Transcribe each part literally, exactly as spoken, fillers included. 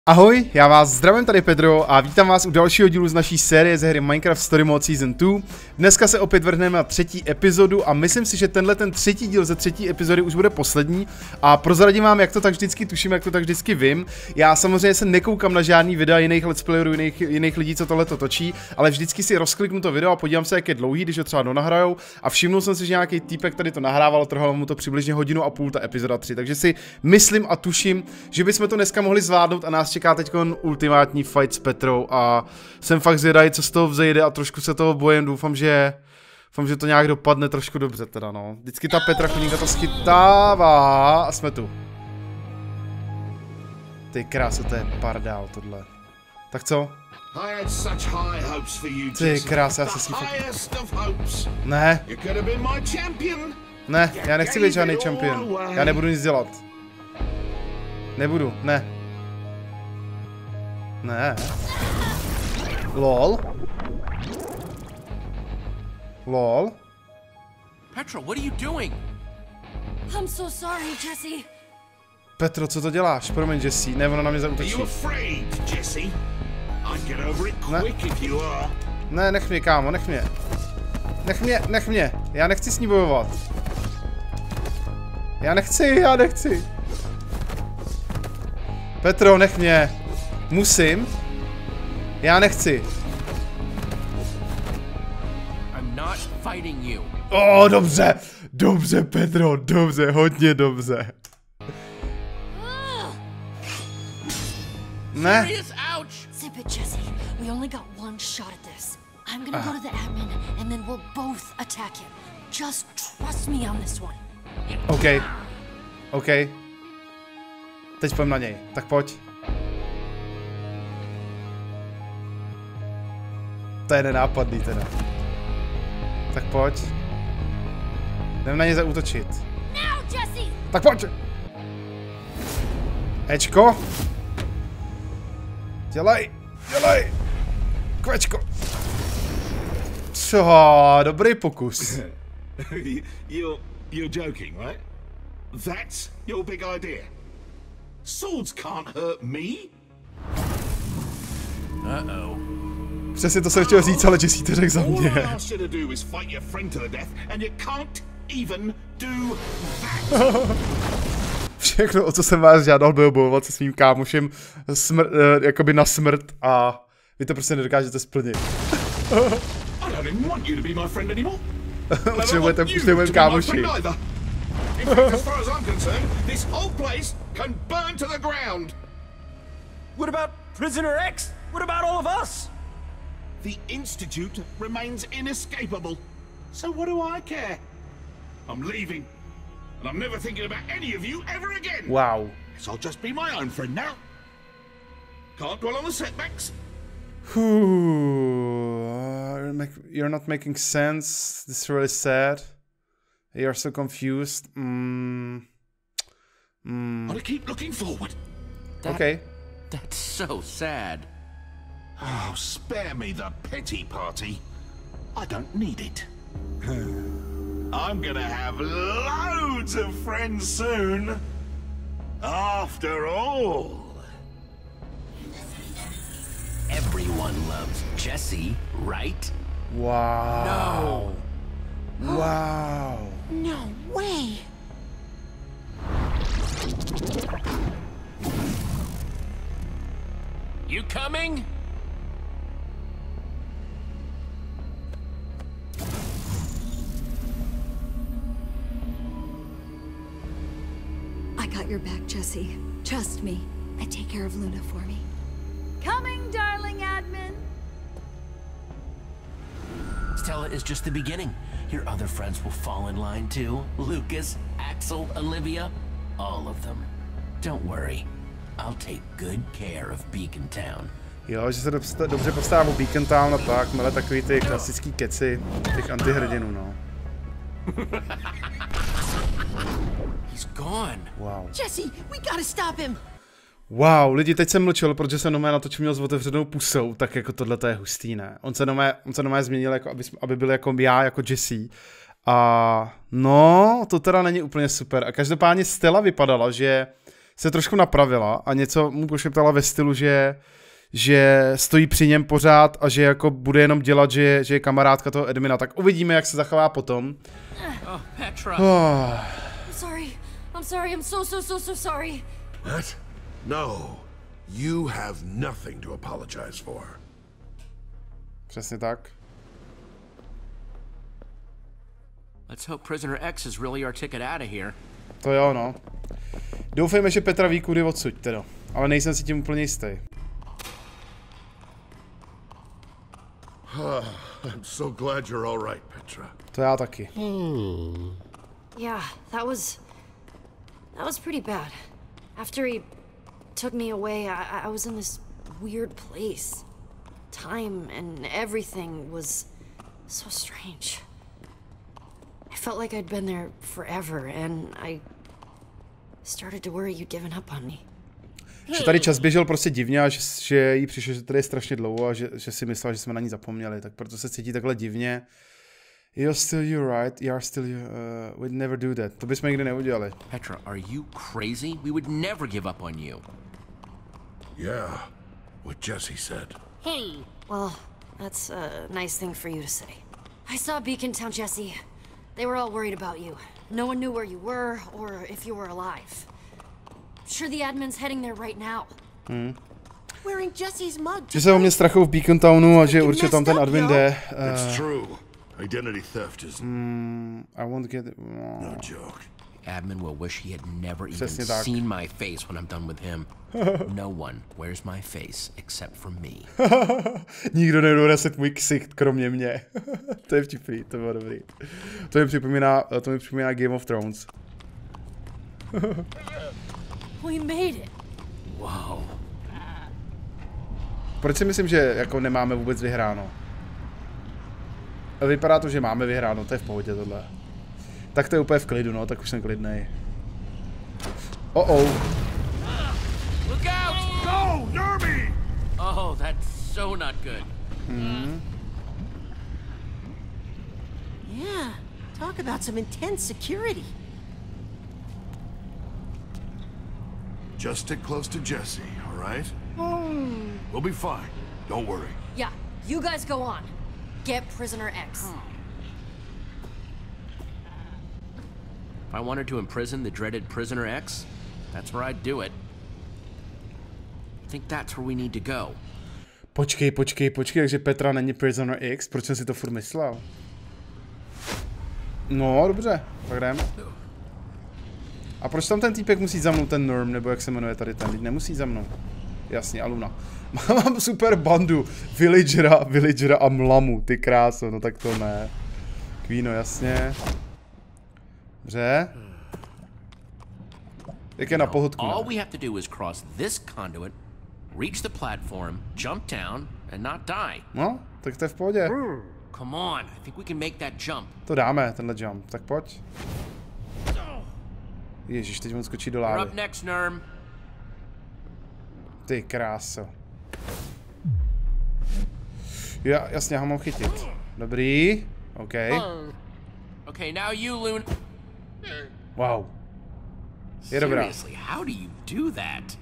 Ahoj, já vás zdravím, tady Pedro a vítám vás u dalšího dílu z naší série ze hry Minecraft Story Mode Season dva. Dneska se opět vrhneme na třetí epizodu a myslím si, že tenhle ten třetí díl ze třetí epizody už bude poslední a prozradím vám, jak to tak vždycky tuším, jak to tak vždycky vím. Já samozřejmě se nekoukám na žádný videa jiných let's playerů, jiných, jiných lidí, co tohle točí, ale vždycky si rozkliknu to video a podívám se, jak je dlouhý, když ho třeba donahrajou, a všimnul jsem si, že nějaký týpek tady to nahrával, trvalo mu to přibližně hodinu a půl, ta epizoda tři, takže si myslím a tuším, že bychom to dneska mohli zvládnout a nás čeká teď ultimátní fight s Petrou a jsem fakt zvědavý, co z toho vzejde a trošku se toho bojím, doufám, že doufám, že to nějak dopadne trošku dobře teda, no. Vždycky ta Petra chodníka to schytává a jsme tu. Ty krása, to je pardál tohle. Tak co? Ty krása, já se s ní fakt... Ne. Ne, já nechci být žádný champion. Já nebudu nic dělat. Nebudu, ne. Ne. Lol. Lol. Petra, what are you doing? I'm so sorry, Jesse. Petro, co to děláš? Promiň, Jesse. Ne, ona na mě zaútočí. Ne. Ne, nech mě, kámo, nech mě. Nech mě, nech mě. Já nechci s ní bojovat. Já nechci, já nechci. Petro, nech mě. Musím. Já nechci. O, oh, dobře. Dobře, Petro, dobře, hodně dobře. Ne. Zip it, Jesse. We only got one shot at this. I'm gonna go to the admin and then we'll both attack him. Just trust me on this one. OK. OK. Teď pojďme na něj. Tak pojď. To je nenápadný teda. Tak pojď. Jdem na ně zaútočit. Tak pojď! Ečko. Dělej, dělej. Kvečko. Co, dobrý pokus. You're, you're joking, right? That's your big idea. Swords can't hurt me. Uh-oh. Přesně to jsem chtěl říct, ale Jesse to řekl za mě. Všechno, o co jsem vás žádal, bylo bojovat se svým kámošem smr uh, jakoby na smrt a vy to prostě nedokážete splnit. Už nebudete, už nebudeme kámoši. What about Prisoner X? What about all of us? The Institute remains inescapable. So what do I care? I'm leaving. And I'm never thinking about any of you ever again. Wow. Guess I'll just be my own friend now. Can't dwell on the setbacks. You're not making sense. This is really sad. You're so confused. Mm. Mm. I'll keep looking forward. That, okay. That's so sad. Oh, spare me the pity party. I don't need it. I'm gonna have loads of friends soon. After all. Everyone loves Jesse, right? Wow. No. Wow. No way. You coming? I got your back, Jesse. Trust me. I take care of Luna for me. Coming, darling admin. Stella is just the beginning. Your other friends will fall in line too. Lucas, Axel, Olivia, all of them. Don't worry. I'll take good care of Beacon Town. Jo, že se dobře postarám o Beacon Town a tak, ale takový ty klasický keci těch antihrdinů, no. He's gone. Wow. Jesse, we gotta stop him. Wow, lidi, teď jsem mlčel, protože jsem nomé natočil měl s otevřenou pusou, tak jako tohle to je hustý, ne? On se nomé, on se nomé změnil, jako aby, aby byl jako já, jako Jesse. A no, to teda není úplně super. A každopádně Stella vypadala, že se trošku napravila a něco mu pošeptala ve stylu, že, že stojí při něm pořád a že jako bude jenom dělat, že, že je kamarádka toho admina. Tak uvidíme, jak se zachová potom. Oh, Petra. Oh. I'm sorry. I'm sorry. I'm so, so, so, so sorry. What? No. You have nothing to apologize for. Přesně tak. Let's hope Prisoner X is really our ticket out of here. To jo, no. Doufejme, že Petra ví kudy odsud, teda. Ale nejsem si tím úplně jistý. I'm so glad you're all right, Petra. To já taky. Hmm. Yeah, that was... That was pretty bad. After he took me away, I, I was in this weird place. Time and everything was so strange. I felt like I'd been there forever, and I started to worry you'd given up on me. Že tady čas běžel prostě divně a že, že jí přišlo, že tady je strašně dlouho a že, že si myslela, že jsme na ní zapomněli, tak proto se cítí takhle divně. You're still you, right? You're still you. Uh, we'd never do that. To bychom nikdy neudělali. Petra, are you crazy? We would never give up on you. Yeah, what Jesse said. Hey. Well, that's a nice thing for you to say. I saw Beacon Town, Jesse. They were all worried about you. No one knew where you were or if you were alive. I'm sure the admin's heading there right now. Hmm. Wearing Jesse's mug. Že se o mě strachují v Beacon Townu a že určitě tam ten admin jde. Uh, It's true. Identity theft is... Mm, I won't get it. Oh. No joke. Admin will wish he had never even Přesně tak. seen my face when I'm done with him. No one wears my face except for me. Nikdo nedoneset můj ksicht, kromě mě. To je vtipný, to bylo dobrý. To mi připomíná, to mi připomíná Game of Thrones. We made it. Wow. Proč si myslím, že jako nemáme vůbec vyhráno? Vypadá to, že máme vyhráno, to je v pohodě tohle. Tak to je úplně v klidu, no, tak už jsem klidnej. Oh oh. Look out! No, Nerby! Oh, that's so not good. Hmm. Yeah, talk about some intense security. Just stick close to Jesse, all right? Mm. We'll be fine. Don't worry. Yeah, you guys go on. Get Prisoner X. If I wanted to imprison the dreaded Prisoner X, that's where I'd do it. I think that's where we need to go. Počkej, počkej, počkej, takže Petra není Prisoner X, proč jsem si to furt myslel? No, dobře, tak jdeme. A proč tam ten týpek musí za mnou, ten Norm, nebo jak se jmenuje tady ten, teď nemusí za mnou. Jasně, Aluna. Mám super bandu, villagera, villagera a mlamu, ty kráso, no tak to ne. Queeno, jasně. Dobře. Jak je na pohodku, All ne? we have to do is cross this conduit, reach the platform, jump down, and not die. No, tak to je v pohodě. Come on, I think we can make that jump. To dáme, tenhle jump, tak pojď. Ježíš, teď on skočí do You're lávy. up next, Nerm. Ty kráso. Já, jasně, ho mám chytit. Dobrý, OK. Okay, now you, Loon. Wow. Je dobrá. Seriously, how do you do that?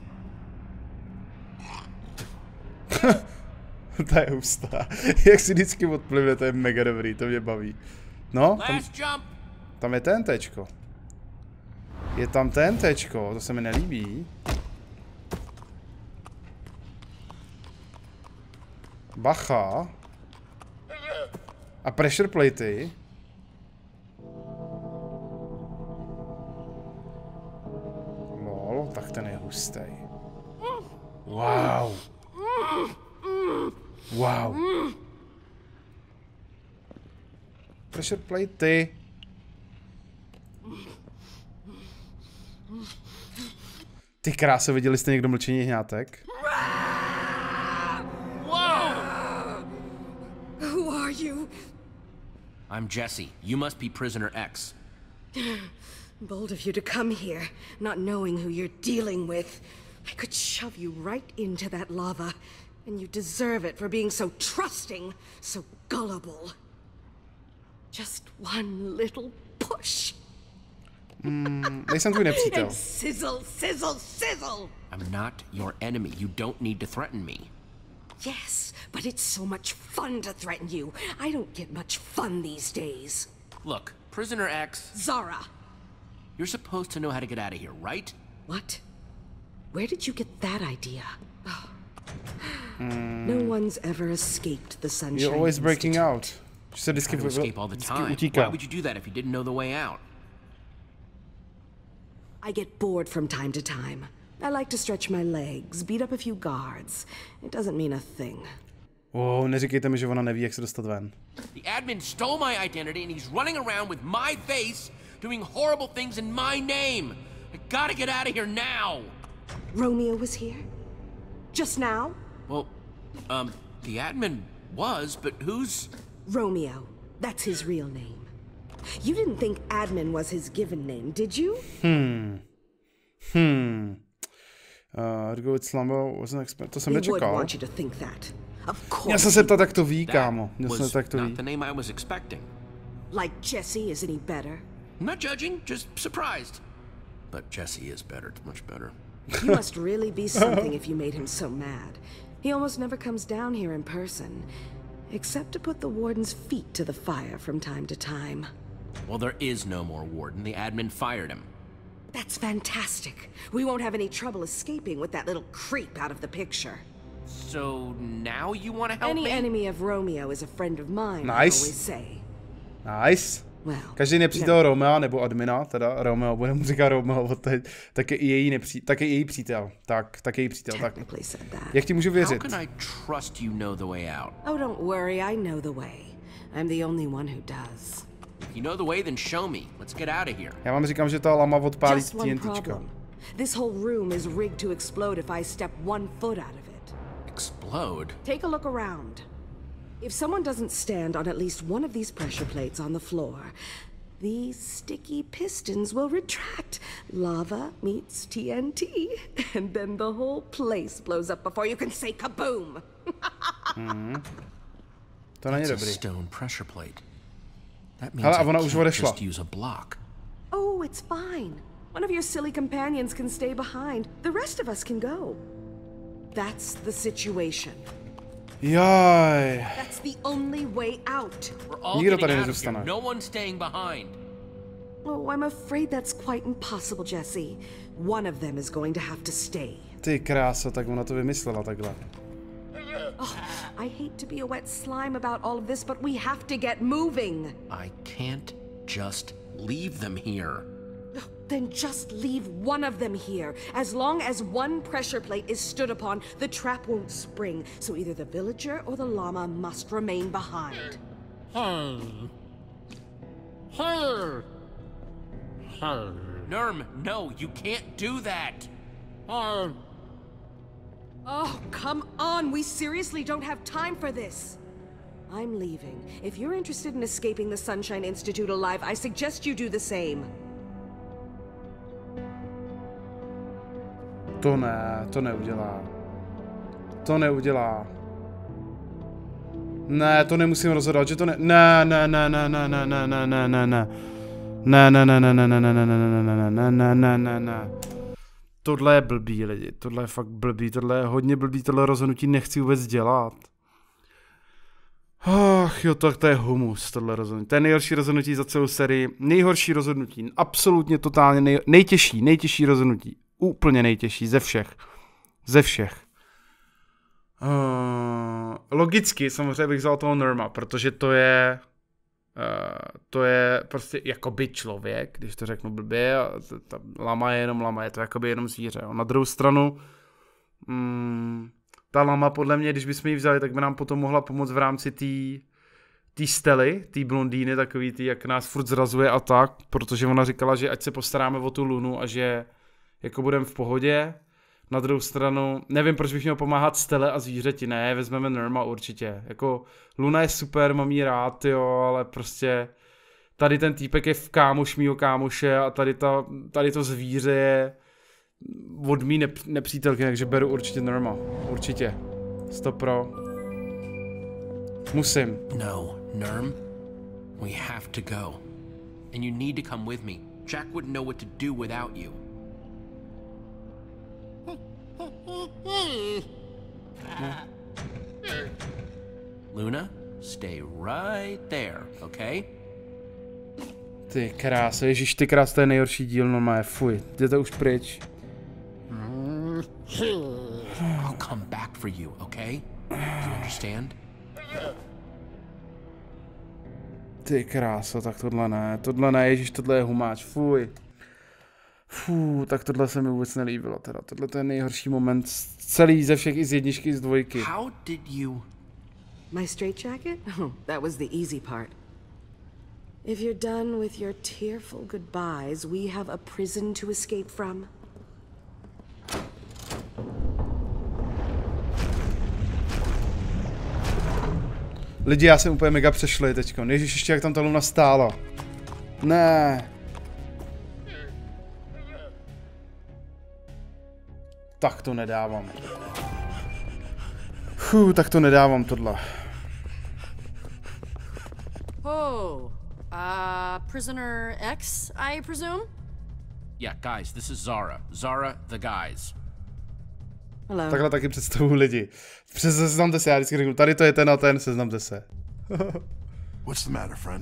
To je hustá. Jak si vždycky odplivne, to je mega dobrý, to mě baví. No, tam, Last jump. tam je ten tečko. Je tam ten tečko, to se mi nelíbí. Bacha. A pressure platey. Lol, tak ten je hustý. Wow. Wow. Pressure platey. Ty kráso, viděli jste někdo Mlčení hňátek? Who are you? I'm Jesse. You must be Prisoner X. Bold of you to come here, not knowing who you're dealing with. I could shove you right into that lava, and you deserve it for being so trusting, so gullible. Just one little push. Mm, nejsem tvůj nepřítel. And sizzle, sizzle, sizzle! I'm not your enemy. You don't need to threaten me. Yes, but it's so much fun to threaten you. I don't get much fun these days. Look, Prisoner X... Zara! You're supposed to know how to get out of here, right? What? Where did you get that idea? Oh. Mm. No one's ever escaped the Sunshine You're always breaking Institute. out. Že se vždycky, to escape all the time. Why would you do that if you didn't know the way out? I get bored from time to time. I like to stretch my legs, beat up a few guards. It doesn't mean a thing. Oh, neříkejte mi, že ona neví, jak se dostat ven. The admin stole my identity and he's running around with my face, doing horrible things in my name. I gotta get out of here now. Romeo was here? Just now? Well, um, the admin was, but who's... Romeo. That's his real name. You didn't think admin was his given name, did you? Hmm. Hmm. Uh, to go with Slumber wasn't expert. To jsem nečekal. He would want you to think that. Of course. Měl jsem se ptat, jak to ví, kámo. Měl jsem se tak to ví. Not the name I was expecting. Like Jesse, isn't he better? I'm not judging, just surprised. But Jesse is better, much better. You must really be something if you made him so mad. He almost never comes down here in person, except to put the warden's feet to the fire from time to time. Well, there is no more warden. The admin fired him. That's fantastic. We won't have any trouble escaping with that little creep out of the picture. So now you want to help any me? Any enemy of Romeo is a friend of mine, Nice. I always say. Nice. Well, každý nepřítel no. Romea nebo admina, teda Romeo, bude mu říkat Romeo, tak je i její nepří, tak je i její přítel. Tak, tak je její přítel. Tak. Jak ti můžu věřit? How can I trust you know the way out? Oh, don't worry, I know the way. I'm the only one who does. If you know the way, then show me. Let's get out of here. Já vám říkám, že ta lama odpálí TNTčka. This whole room is rigged to explode if I step one foot out of it. Explode? Take a look around. If someone doesn't stand on at least one of these pressure plates on the floor, these sticky pistons will retract. Lava meets T N T, and then the whole place blows up before you can say kaboom. mm. To není dobrý. Stone pressure plate. That means I can't just use a block. Oh, it's fine. One of your silly companions can stay behind. The rest of us can go. That's the situation. Jaj. That's the only way out. We're all getting out of here. No one's staying behind. Oh, I'm afraid that's quite impossible, Jesse. One of them is going to have to stay. Ty kráso, tak ona to vymyslela takhle. Oh, I hate to be a wet slime about all of this, but we have to get moving. I can't just leave them here. Then just leave one of them here. As long as one pressure plate is stood upon, the trap won't spring. So either the villager or the llama must remain behind. Hmm. Hmm. Hmm. Nurm, no, you can't do that. Hmm. Oh, come on. We seriously don't have time for this. I'm leaving. If you're interested in escaping the Sunshine Institute alive, I suggest you do the same. To ne, to neudělá. To neudělá. Ne, to nemusím rozhodovat, že to ne... Ne, ne, ne, ne, ne, ne, ne, ne, ne, ne, ne. Ne, ne, ne, ne, ne, ne, ne, ne, ne, ne, ne, ne, ne, ne. Tohle je blbý, lidi. Tohle je fakt blbý, tohle je hodně blbý, tohle rozhodnutí nechci vůbec dělat. Ach jo, tak to je humus, tohle rozhodnutí. To je nejhorší rozhodnutí za celou sérii. Nejhorší rozhodnutí, absolutně totálně nej, nejtěžší, nejtěžší rozhodnutí. Úplně nejtěžší ze všech. Ze všech. Uh, logicky samozřejmě bych vzal toho Nurma, protože to je uh, to je prostě jakoby člověk, když to řeknu blbě, a ta lama je jenom lama, je to jakoby jenom zvíře. Jo. Na druhou stranu um, ta lama podle mě, když bychom ji vzali, tak by nám potom mohla pomoct v rámci té tý Stely, té blondýny, takový tý, jak nás furt zrazuje a tak, protože ona říkala, že ať se postaráme o tu Lunu a že jako budeme v pohodě. Na druhou stranu, nevím, proč bych měl pomáhat Stele a zvířeti, ne, vezmeme Nurma určitě. Jako Luna je super, mám jí rád, jo, ale prostě tady ten týpek je v kámoš mýho kámoše a tady, ta, tady to zvíře je od mý nep- nepřítelky, takže beru určitě Nurma, určitě. Sto pro. Musím. No, Nurm, we have to go. And you need to come with me. Jack wouldn't know what to do without you. Luna, stay right there, okay? Ty krása, ježiš, ty krás, to je nejhorší díl, no má, fuj, jděte už pryč. I'll come back for you, okay? Do you understand? Ty krása, tak tohle ne, tohle ne, ježiš, tohle je humáč, fuj. Fú, tak tohle se mi vůbec nelíbilo teda, tohle to je nejhorší moment celý ze všech i z jedničky, i z dvojky. How did you... My straitjacket? Oh, that was the easy part. If you're done with your tearful goodbyes, we have a prison to escape from. Lidi, já jsem úplně mega přešli teďko. Ježiš, ještě jak tam ta Luna stála. Ne. Tak to nedávám. Fuh, tak to nedávám tohle. Oh, uh, prisoner X, I presume? Yeah, guys, this is Zara. Zara, the guys. Hello. Takhle taky představuji lidi. Přes seznamte se, já vždycky řeknu, tady to je ten a ten, seznamte se. What's the matter, friend?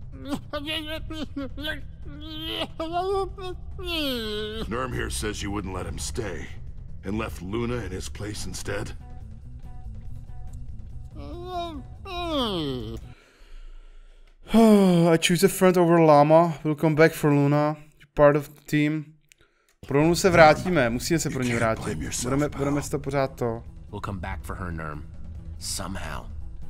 Nurm here says you wouldn't let him stay, and left Luna in his place instead. I choose a friend over Llama. We'll come back for Luna. You're part of the team. Pro Lunu se vrátíme, musíme se pro ní vrátit. Budeme, budeme si to pořád to. We'll come back for her, Nurm. Somehow.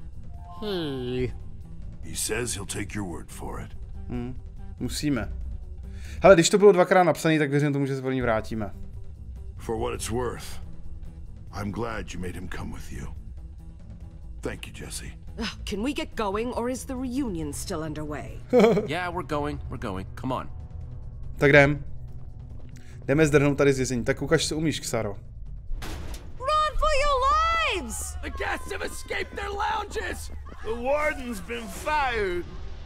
He says he'll take your word for it. Hmm, musíme. Hele, když to bylo dvakrát napsané, tak věřím tomu, že se pro ní vrátíme. For what it's worth, I'm glad you made him come with you. Thank you, Jesse. Ugh, can we get going, or is the reunion still underway? Yeah, we're going. We're going. Come on. Tak jdem. Jdeme zdrhnout tady z vězení. Tak ukaž, co umíš, Xaro. Run for your lives! The guests have escaped their lounges! The warden's been fired.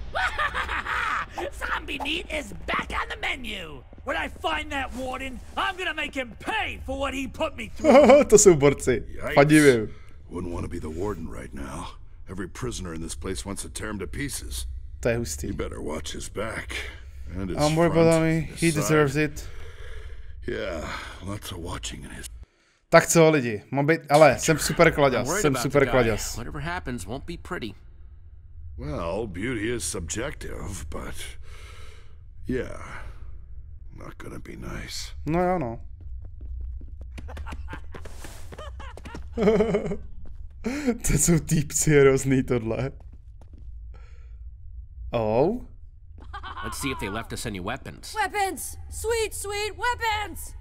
Zombie meat is back on the menu. When I find that warden, I'm gonna make him pay for what he put me through. To jsou borci. Fandivím. Wouldn't want to be the warden right now. Every prisoner in this place wants to tear him to pieces. To je hustý. He better watch his back. And his I'm worried about me. He side. deserves it. Yeah, lots of watching in his... Tak co, lidi? Mám být... Ale, jsem super kladěs. Jsem super kladěs. Whatever happens won't be pretty. Well, beauty is subjective, but... Yeah, not gonna be nice. No jo, no. To jsou týpci hrozný tohle. Oh? Let's see if they left us any weapons. Weapons! Sweet, sweet weapons!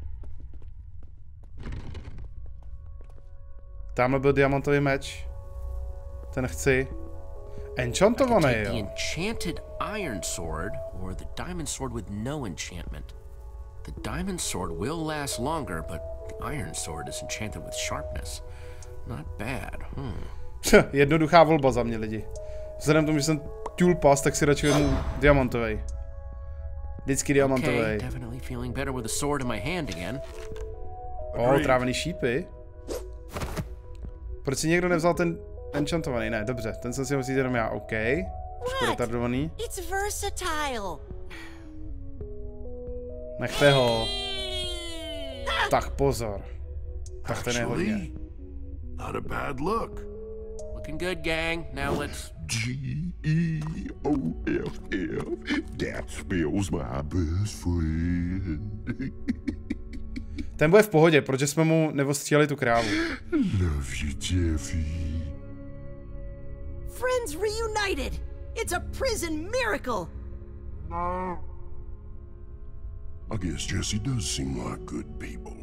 Tamhle byl diamantový meč. Ten chci. Enchantovaný, Take the jo. enchanted iron sword or the diamond sword with no enchantment. The diamond sword will last longer, but the iron sword is enchanted with sharpness. Not bad, hmm. Jednoduchá volba za mě, lidi. Vzhledem k tomu, že jsem ťul pas, tak si radši vezmu diamantový. Vždycky diamantový. Okay, definitely feeling better with a sword in my hand again. O, trávený šípy. Proč si někdo nevzal ten enchantovaný? Ne, dobře, ten jsem si musí jenom já, OK. Trošku retardovaný. It's versatile. Nechte ho. Tak pozor. Tak ten je hodně. Actually, not a bad look. Looking good, gang. Now let's... G E O F F, that spells my best friend. Ten bude v pohodě, protože jsme mu nevostříhali tu krávu. Love you, Jeffy. Friends reunited! It's a prison miracle! I guess Jesse does seem like good people.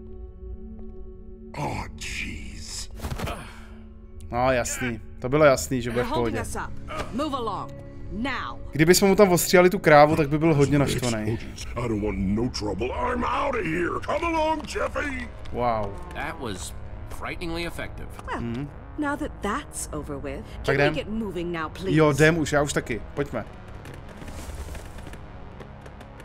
Oh, jeez. No, jasný. To bylo jasný, že bude v They're holding pohodě. us up. Move along. Now. Kdybychom mu tam ostříhali tu krávu, tak by byl hodně naštvaný. I don't want no trouble. I'm out of here. Come along, Jeffy. Wow. That was frighteningly effective. Well, now that that's over with, Tak can we jdem. get moving now, please? Jo, jdem už, já už taky. Pojďme.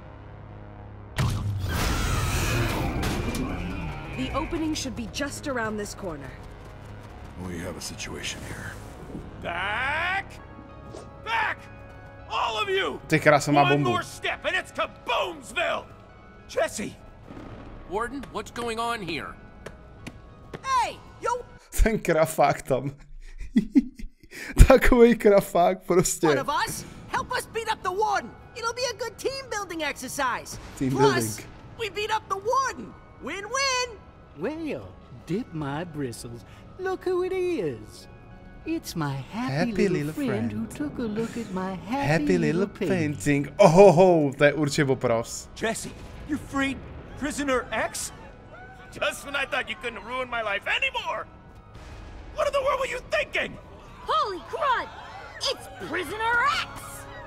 opening should be just around this corner. We have a situation here. Back! Back! All of you! Ty krása má One bombu. more step and it's kaboomsville! Jesse! Warden, what's going on here? Hey, yo! Ten krafák tam. Takový krafák prostě. One of us? Help us beat up the warden. It'll be a good team building exercise. Team Plus, building. we beat up the warden. Win-win. Well, dip my bristles. Look who it is. It's my happy, Happy little, little friend, friend. who took a look at my happy, Happy little painting. painting. Ohoho, to je určitě popros. Jesse, you freed prisoner X? Just when I thought you couldn't ruin my life anymore! What in the world were you thinking? Holy crud! It's Prisoner X!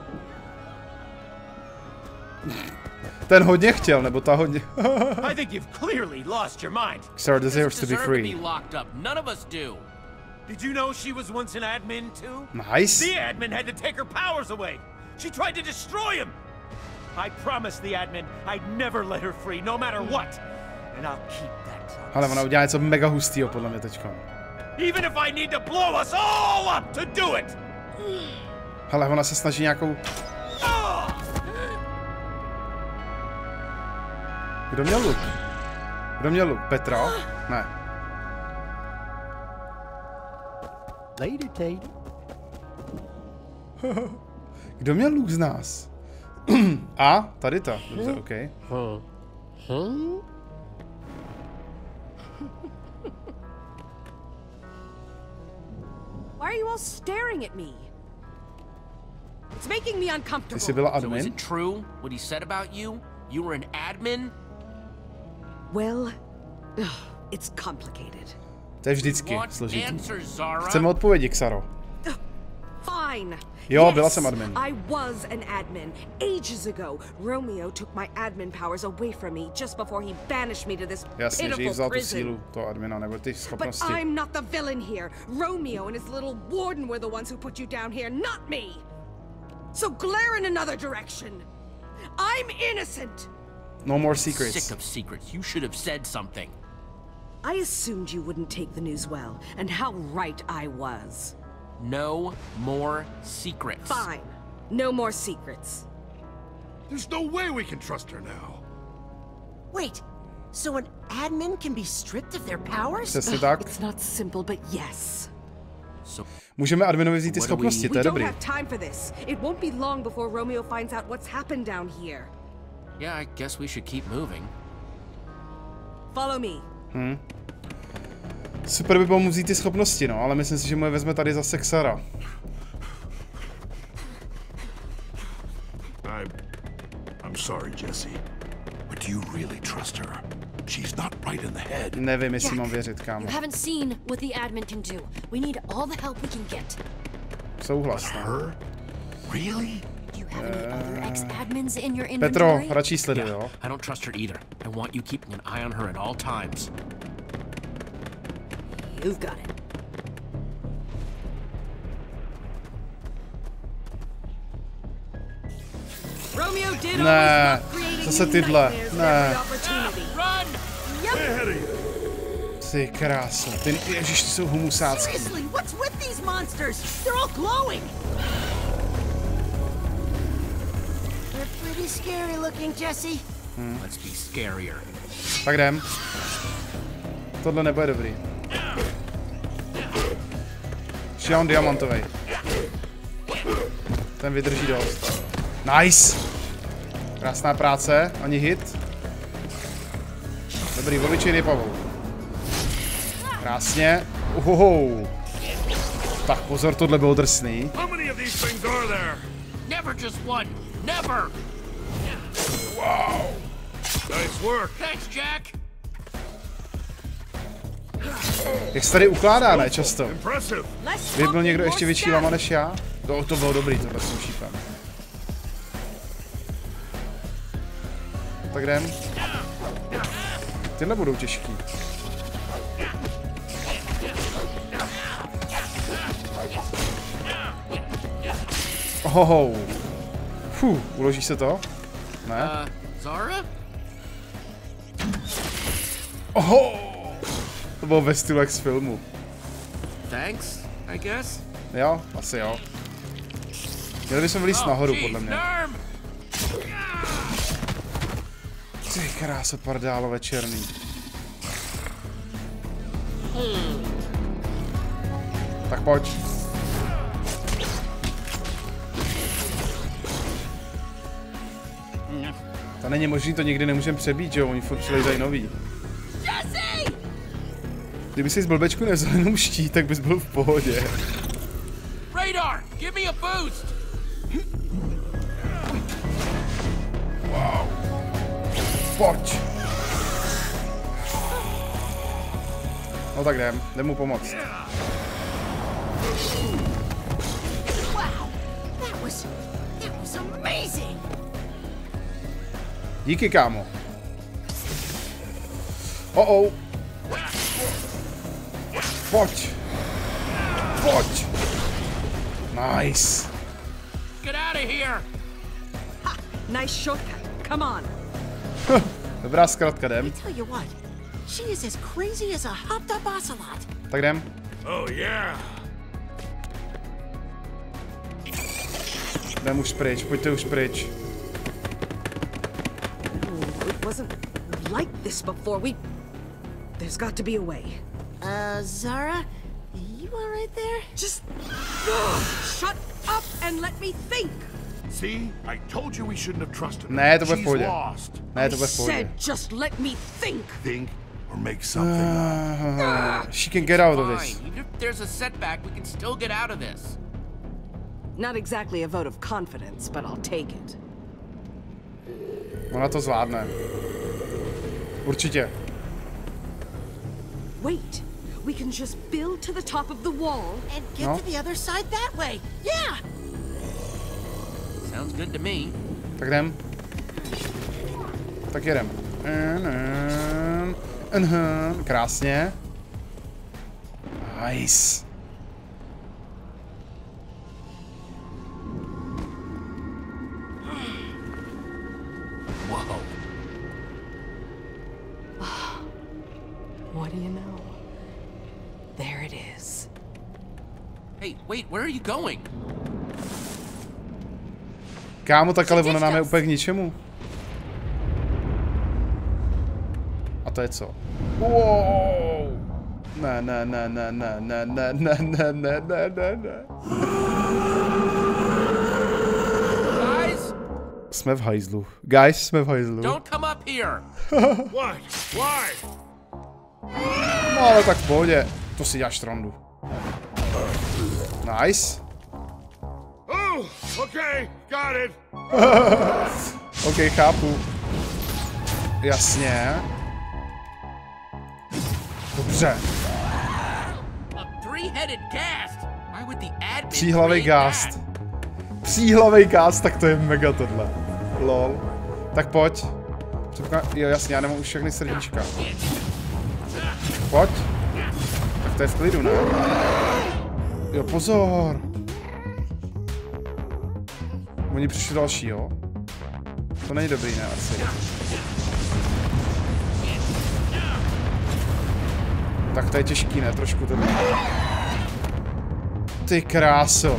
Ten hodně chtěl, nebo ta hodně. I think you've clearly lost your mind. Xara deserves to be Deserve free. to be locked up. None of us do. Did you know she was once an admin too? Nice. The admin had to take her powers away. She tried to destroy him. I promised the admin I'd never let her free, no matter what. And I'll keep that promise. Ale ona udělá něco mega hustýho, podle mě teďka. Even if I need to blow us all up to do it. Hele, ona se snaží nějakou... Kdo měl luk? Kdo měl luk? Petra? Ne. Later, Tate. Kdo měl luk z nás? A? Tady ta. Dobře, OK. Why are you all staring at me? It's making me Ty uncomfortable. jsi byla So is admin? it true what he said about you? You were an admin? Well, ugh, it's complicated. To je vždycky Want složitý. answers, Zara? Chceme odpovědi, Xaro. Fine. Jo, yes, byla jsem admin. I was an admin. Ages ago, Romeo took my admin powers away from me just before he banished me to this Jasně, že jí pitiful vzal tu prison. sílu toho admina, nebo ty But schopnosti. I'm not the villain here. Romeo and his little warden were the ones who put you down here, not me. So glare in another direction. I'm innocent. No more secrets. Sick of secrets. You should have said something. I assumed you wouldn't take the news well, and how right I was. No more secrets. Fine. No more secrets. There's no way we can trust her now. Wait, so an admin can be stripped of their powers? Přesně tak. It's not simple, but yes. So Můžeme adminovi vzít ty What do we- schopnosti, to We je don't dobrý. have time for this. It won't be long before Romeo finds out what's happened down here. yeah, I guess we should keep moving. Follow me. Super by bylo mu vzít ty schopnosti, no, ale myslím si, že mu je vezme tady zase Xara. I... I'm sorry, Jesse. But do you really trust her? She's not right in the head. Nevím, jestli Jack, mám věřit, kámo. You haven't seen what the admin can do. We need all the help we can get. Souhlas, no. Her? Really? Do you have any other ex-admins in your Petro, inventory? radši sleduj, jo. I don't trust her either. I want you keeping an eye on her at all times. You've got it. Romeo did Ne, always love creating zase new tyhle, nightmares ne. at every opportunity. Run! Ty kráso, ty, ježiš, ty jsou humusácký. Seriously, what's with these monsters? They're all glowing. They're pretty scary looking, Jesse. Let's be scarier. Tak jdem. Tohle nebude dobrý. Šion diamantovej. Ten vydrží dost. Nice! Krásná práce, ani hit. Dobrý, obyčejný pavouk. Krásně. Uhohou. Tak pozor, tohle bylo drsný. How many of these things are there? Never just one. Never. Wow! Nice work. Thanks, Jack. Jak se tady ukládá, ne, často. Impressive. Let's Kdyby byl talk někdo more ještě větší staff. lama než já, to, to bylo dobrý, tohle s tím šípem. Tak jdem. Tyhle budou těžký. Ohoho. Fuh, uloží se to? Ne? Uh, Zara? Oho. To bylo ve stylu jak z filmu. Thanks, I guess. Jo, asi jo. Měli bychom vylíst nahoru, podle mě. Ty krása, pardálové černý. Tak pojď. To není možný, to nikdy nemůžeme přebít, že jo? Oni furt přilejzají nový. Kdyby si z blbečku nevzal jenom štít, tak bys byl v pohodě. Radar, give me a boost. Wow. Pojď. No tak jdem, jdem mu pomoct. Díky, kámo. Oh oh. Pojď. Pojď. Nice. Get out of here. Ha, nice shortcut. Come on. Dobrá zkratka, jdem. Tell you what, she is as crazy as a hopped up ocelot. Tak jdem. Oh yeah. Jdem už pryč, pojďte už pryč. It wasn't like this before. We... There's got to be a way. Uh, Zara? You alright there? Just... Ugh, shut up and let me think! See? I told you we shouldn't have trusted her. Ne, to bude v She's pohodě. lost. Ne, to I bude v pohodě. said just let me think! Think or make something up. Uh, she can get out of this. Fine. Even if there's a setback, we can still get out of this. Not exactly a vote of confidence, but I'll take it. Ona to zvládne. Určitě. Wait, we can just build to the top of the wall and get no. to the other side that way. Yeah. Sounds good to me. Tak jdem. Tak jedem. Krásně. Nice. Whoa. What do you know? There it is. Hey, wait, where are you going? Kámo, tak ale ona nám je úplně k ničemu. A to je co? Wow. Ne, ne, ne, ne, ne, ne, ne, ne, ne, ne, ne, ne, ne. Guys? Jsme v hajzlu. Guys, jsme v hajzlu. Don't come up here. What? Why? No ale tak v pohodě. To si děláš srandu. Nice. Oh, okay, got it. OK, chápu. Jasně. Dobře. A three-headed ghast. Why would the admin Tříhlavej create gást. that? Tříhlavej gást, tak to je mega tohle. Lol. Tak pojď. Přepka... Jo, jasně, já nemám už všechny srdíčka. Pojď. Tak to je v klidu, ne? Jo, pozor. Oni přišli další, jo? To není dobrý, ne, asi. Tak to je těžký, ne? Trošku to. Ty kráso.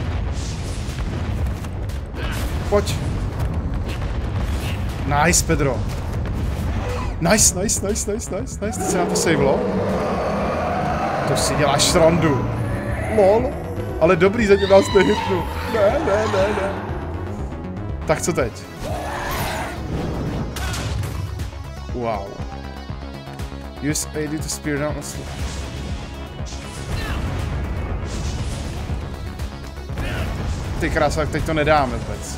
Pojď. Nice, Pedro. Nice, nice, nice, nice, nice, nice. Teď se nám to savelo. To si děláš srandu. Lol. Ale dobrý, zatím nás nehitnu. Ne, ne, ne, ne. Tak co teď? Wow. Use A D to spear down a slow. Ty krása, tak teď to nedáme vůbec.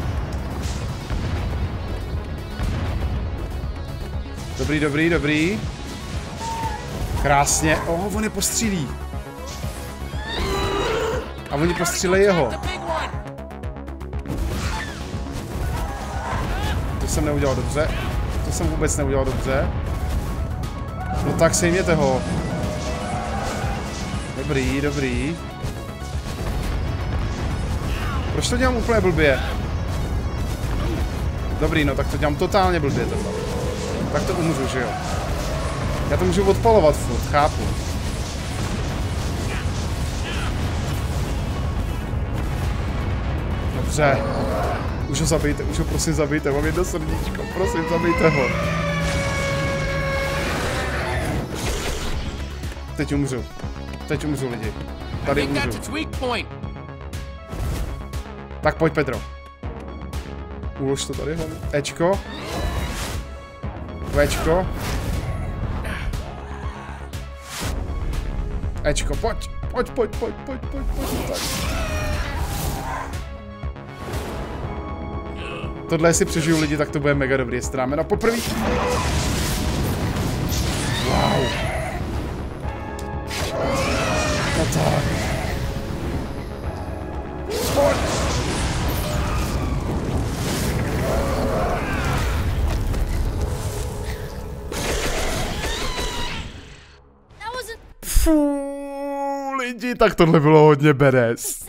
Dobrý, dobrý, dobrý. Krásně. Oh, on je postřílí. A oni postřílejí jeho. To jsem neudělal dobře. To jsem vůbec neudělal dobře. No tak sejměte ho. Dobrý, dobrý. Proč to dělám úplně blbě? Dobrý, no tak to dělám totálně blbě tohle. Tak to umřu, že jo? Já to můžu odpalovat furt, chápu. Dobře. Už ho zabijte, už ho prosím zabijte, mám jedno srdíčko, prosím zabijte ho. Teď umřu. Teď umřu lidi. Tady umřu. Tak pojď Pedro. Ulož to tady hlavně. Ečko. Včko. Ečko, pojď. Pojď, pojď, pojď, pojď, pojď, pojď, tak. Tohle si přežiju lidi, tak to bude mega dobrý, jestli dáme na poprvé. Wow. No tak. Pojď. Fú, lidi, tak tohle bylo hodně badass.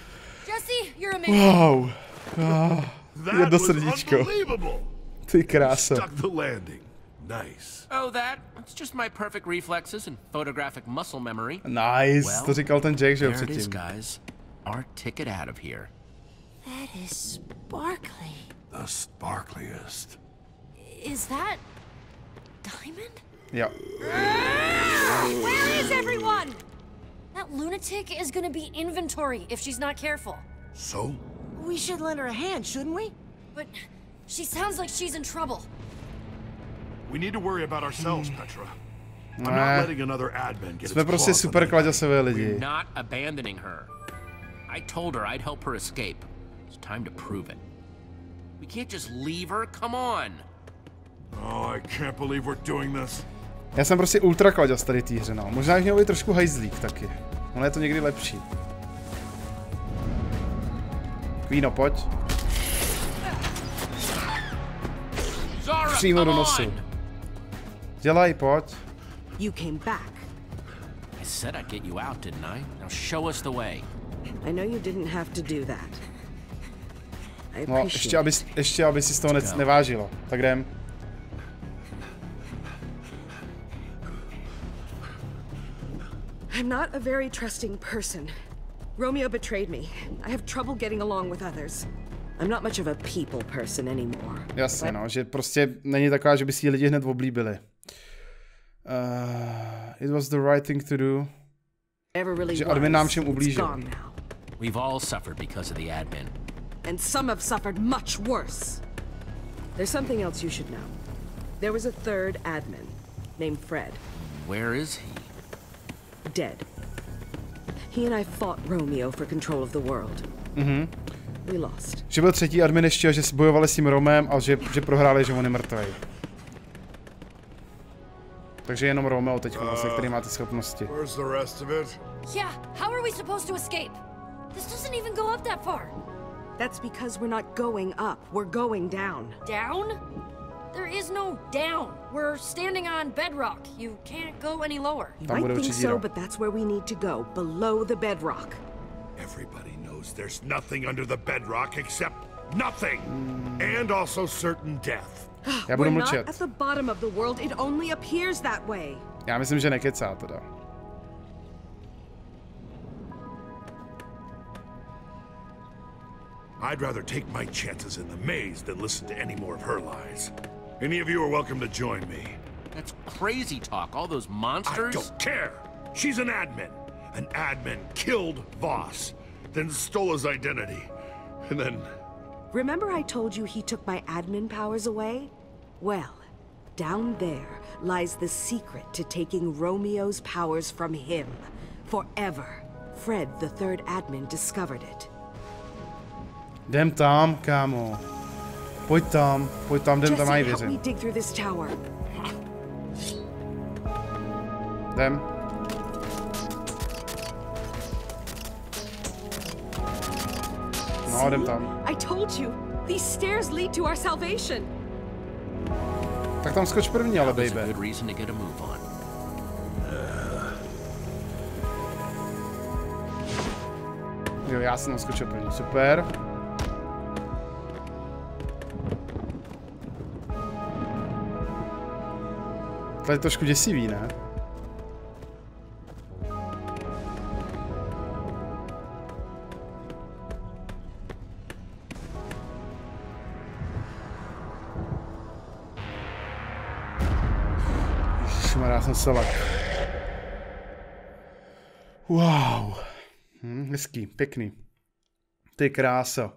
Wow. Ah, jedno srdíčko. Ty krása. Nice. Oh, that? It's just my perfect reflexes and photographic muscle memory. Nice. Well, to říkal ten Jake, že jo, předtím. Guys. Our ticket out of here. That is sparkly. The sparkliest. Is that Diamond? Yeah. Where is everyone? That lunatic is gonna be inventory if she's not careful. So? We should lend her a hand, shouldn't we? But she sounds like she's in trouble. We need to worry about ourselves, Petra. I'm not letting another admin get Jsme prostě super kladěsové lidi. We're not abandoning her. I told her I'd help her escape. It's time to prove it. We can't just leave her. Come on. Oh, I can't believe we're doing this. Já jsem prostě ultra kladěz tady té hře, no. Možná bych měl být trošku hajzlík taky. Ale je to někdy lepší. Kvíno, pojď. Přímo do nosu. Dělaj, pojď. You came back. I said I'd get you out, didn't I? Now show us the way. I know you didn't have to do that. I No, ještě aby, ještě aby si z toho ne nevážilo. Tak jdem. I'm not a very trusting person. Romeo betrayed me. I have trouble getting along with others. I'm not much of a people person anymore. Jasně, no, že prostě není taková, že by si lidi hned oblíbili. Uh, it was the right thing to do. Really že admin nám všem ublížil. We've all suffered because of the admin. And some have suffered much worse. There's something else you should know. There was a third admin named Fred. Where is he? Dead. He and I fought Romeo for control of the world. Mhm. We lost. Že byl třetí admin ještě, že bojovali s tím Romem a že, že prohráli, že on je mrtvý. Takže jenom Romeo teď vlastně, který má ty schopnosti. Where's the rest of it? Yeah, how are we supposed to escape? This doesn't even go up that far. That's because we're not going up. We're going down. Down? There is no down. We're standing on bedrock. You can't go any lower. You might think so, but that's where we need to go, below the bedrock. Everybody knows there's nothing under the bedrock except nothing. And also certain death. Já budu We're mlčet. not at the bottom of the world. It only appears that way. Já myslím, že nekecá teda. I'd rather take my chances in the maze than listen to any more of her lies. Any of you are welcome to join me. That's crazy talk. All those monsters. I don't care. She's an admin. An admin killed Voss, then stole his identity, and then... Remember I told you he took my admin powers away? Well, down there lies the secret to taking Romeo's powers from him. Forever. Fred, the third admin, discovered it. Jdem tam, kámo. Pojď tam, pojď tam, jdem tam, aj věřím. Help me dig through this tower. Jdem. No, jdem tam. I told you, these stairs lead to our salvation. Tak tam skoč první, ale baby. Jo, já jsem tam skočil první, super. To je trošku děsivý, ne? Ježišmarja, já jsem se lak. Wow. Hm, hezký, pěkný. Ty krása.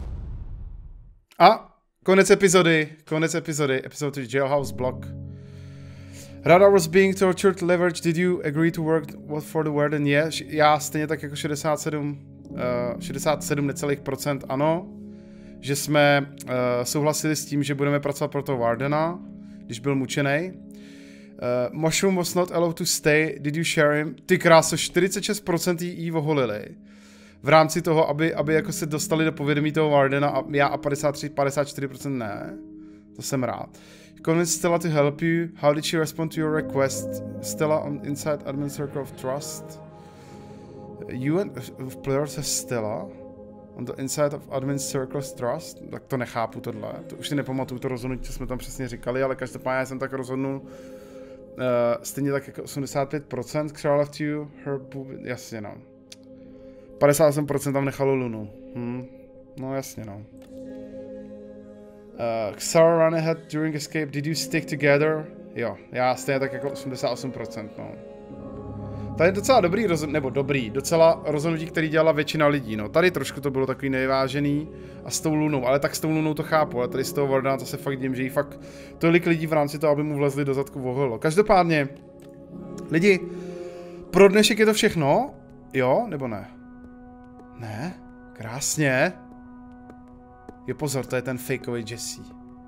A konec epizody, konec epizody, epizody Jailhouse Block. Radar was being tortured, leverage, did you agree to work for the warden? Yeah, já stejně tak jako šedesát sedm, uh, šedesát sedm necelých procent ano, že jsme uh, souhlasili s tím, že budeme pracovat pro toho wardena, když byl mučený. Uh, Mushroom was not allowed to stay, did you share him? Ty kráso, čtyřicet šest procent jí oholili. V rámci toho, aby, aby jako se dostali do povědomí toho wardena a já a padesát tři padesát čtyři procent ne. To jsem rád. Convinced Stella to help you. How did she respond to your request? Stella on inside admin circle of trust. You and player says Stella on the inside of admin circle of trust. Tak to nechápu tohle. To už si nepamatuju to rozhodnutí, co jsme tam přesně říkali, ale každopádně jsem tak rozhodnul. Uh, stejně tak jako osmdesát pět procent. Xara left you her boob. Jasně no. padesát osm procent tam nechalo Lunu. Hm. No jasně no. Uh, Xara ran ahead during escape. Did you stick together? Jo, já stejně tak jako osmdesát osm procent, no. Tady je docela dobrý rozhodnutí, nebo dobrý, docela rozhodnutí, který dělala většina lidí, no. Tady trošku to bylo takový nevyvážený a s tou Lunou, ale tak s tou Lunou to chápu, ale tady z toho Wardena to se fakt dím, že jí fakt tolik lidí v rámci toho, aby mu vlezli do zadku voholo. Každopádně, lidi, pro dnešek je to všechno, jo, nebo ne? Ne? Krásně. Jo, pozor, to je ten fakeový Jesse.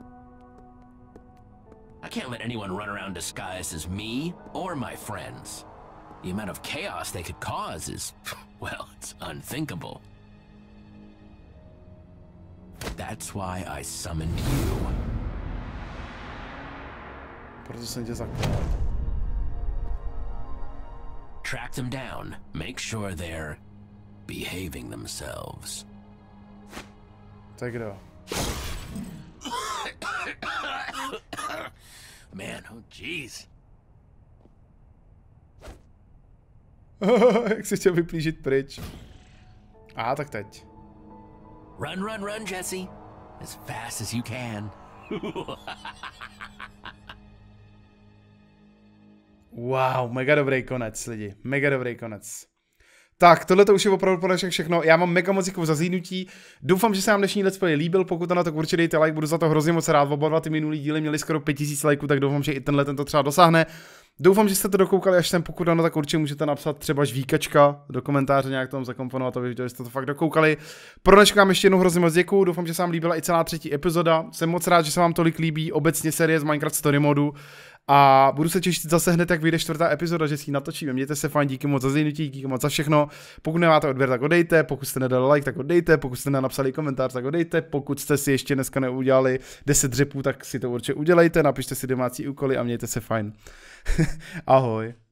I can't let anyone run around disguised as me or my friends. The amount of chaos they could cause is, well, it's unthinkable. That's why I summoned you. Proto jsem tě zaklal. Track them down. Make sure they're behaving themselves. Tak kdo? Man, oh jeez. Jak se chtěl vyplížit pryč. A tak teď. Run, run, run, Jesse. As fast as you can. Wow, mega dobrý konec, lidi. Mega dobrý konec. Tak, tohle to už je opravdu pro dnešek všechno. Já mám mega moc děkuju za zhlídnutí. Doufám, že se vám dnešní let's play líbil. Pokud ano, tak určitě dejte like, budu za to hrozně moc rád. Oba dva ty minulý díly měli skoro pět tisíc lajků, tak doufám, že i tenhle tento třeba dosáhne. Doufám, že jste to dokoukali až sem, pokud ano, tak určitě můžete napsat třeba žvíkačka do komentáře, nějak tomu zakomponovat, aby viděli, že jste to fakt dokoukali. Pro dnešek vám ještě jednou hrozně moc děkuju. Doufám, že se vám líbila i celá třetí epizoda. Jsem moc rád, že se vám tolik líbí obecně série z Minecraft Story modu. A budu se těšit zase hned, jak vyjde čtvrtá epizoda, že si ji natočíme. Mějte se fajn, díky moc za zhlídnutí, díky moc za všechno. Pokud nemáte odběr, tak ho dejte, pokud jste nedali like, tak ho dejte, pokud jste nenapsali komentář, tak ho dejte, pokud jste si ještě dneska neudělali deset dřepů, tak si to určitě udělejte, napište si domácí úkoly a mějte se fajn. Ahoj.